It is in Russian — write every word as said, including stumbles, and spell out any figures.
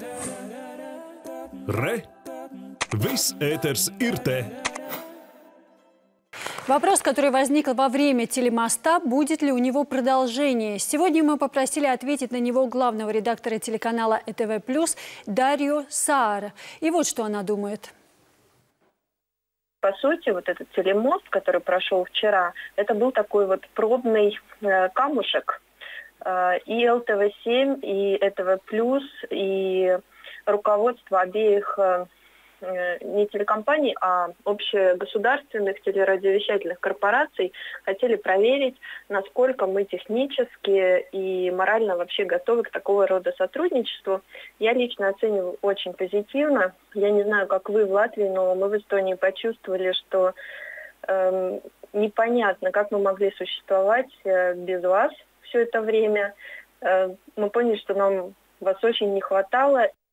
Re! Viss ēters ir te! Вопрос, который возник во время телемоста, будет ли у него продолжение. Сегодня мы попросили ответить на него главного редактора телеканала Э Тэ Вэ плюс Дарью Саар. И вот что она думает. По сути, вот этот телемост, который прошел вчера, это был такой вот пробный э, камушек. Э, и Эл Тэ Вэ семь, и Э Тэ Вэ плюс, и руководство обеих э, не телекомпаний, а общегосударственных телерадиовещательных корпораций хотели проверить, насколько мы технически и морально вообще готовы к такого рода сотрудничеству. Я лично оцениваю очень позитивно. Я не знаю, как вы в Латвии, но мы в Эстонии почувствовали, что э, непонятно, как мы могли существовать э, без вас все это время. Э, мы поняли, что нам вас очень не хватало.